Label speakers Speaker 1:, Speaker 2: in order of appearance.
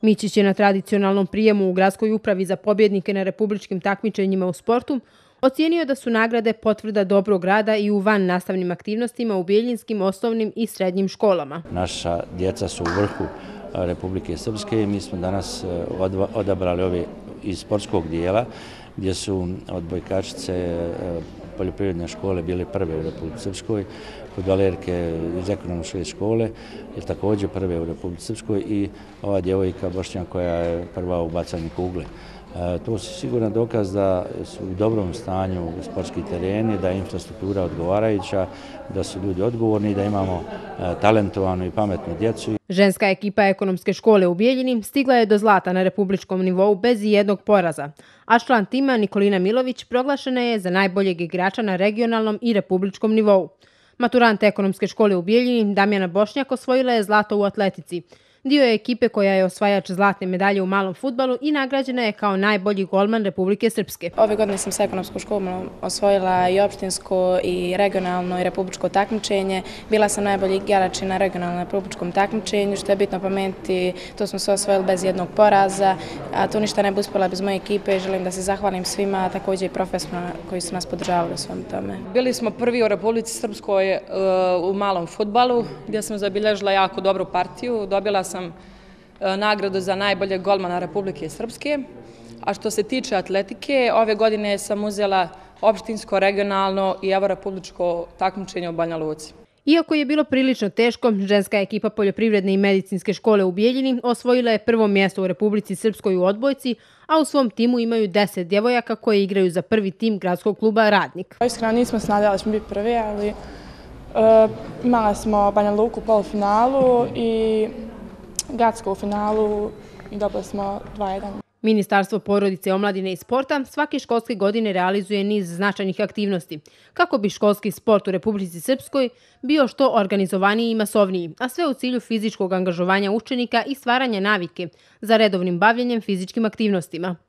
Speaker 1: Mićić je na tradicionalnom prijemu u Gradskoj upravi za pobjednike na republičkim takmičenjima u sportu ocijenio da su nagrade potvrda dobrog rada i u van nastavnim aktivnostima u Bijeljinskim osnovnim i srednjim školama.
Speaker 2: Naša djeca su u vrhu Republike Srpske i mi smo danas odabrali ove iz sportskog dijela gdje su odbojkačice poljoprivredne škole bile prve u Republici Srpskoj, fudbalerke iz ekonomske škole je također prve u Republici Srpskoj i ova djevojka Bošnjak koja je prva u bacanju kugle. To su siguran dokaz da su u dobrom stanju sportski tereni, da je infrastruktura odgovarajuća, da su ljudi odgovorni i da imamo talentovanu i pametnu djecu.
Speaker 1: Ženska ekipa ekonomske škole u Bijeljini stigla je do zlata na republičkom nivou bez ijednog poraza, a član tima Nikolina Milović proglašena je za najboljeg igrača na regionalnom i republičkom nivou. Maturant ekonomske škole u Bijeljini Damjana Bošnjak osvojila je zlato u atletici. Dio je ekipe koja je osvajač zlatne medalje u malom fudbalu i nagrađena je kao najbolji golman Republike Srpske.
Speaker 3: Ove godine sam sa ekonomskom školom osvojila i opštinsko i regionalno i republičko takmičenje. Bila sam najbolji igrač na regionalnom i republičkom takmičenju, što je bitno pomenuti, to smo se osvojili bez jednog poraza, a to ništa ne bi uspjela bez moje ekipe. Želim da se zahvalim svima, a također i profesorima koji su nas podržavali u svom tome.
Speaker 4: Bili smo prvi u Republici Srpskoj u malom fudbalu, gdje sam zabilježila jako dobru partiju. Dobila sam nagradu za najboljeg golmana Republike Srpske. A što se tiče atletike, ove godine sam uzela opštinsko, regionalno i evo republičko takmičenje u Banja Luci.
Speaker 1: Iako je bilo prilično teško, ženska ekipa poljoprivredne i medicinske škole u Bijeljini osvojila je prvo mjesto u Republici Srpskoj u odbojci, a u svom timu imaju 10 djevojaka koje igraju za prvi tim gradskog kluba Radnik.
Speaker 5: Iskreno nismo se nadali da ćemo biti prvi, ali imali smo Banja Luku u polufinalu i Gradsku u finalu i dobili smo 2:1.
Speaker 1: Ministarstvo porodice, omladine i sporta svake školske godine realizuje niz značajnih aktivnosti kako bi školski sport u Republici Srpskoj bio što organizovaniji i masovniji, a sve u cilju fizičkog angažovanja učenika i stvaranja navike za redovnim bavljenjem fizičkim aktivnostima.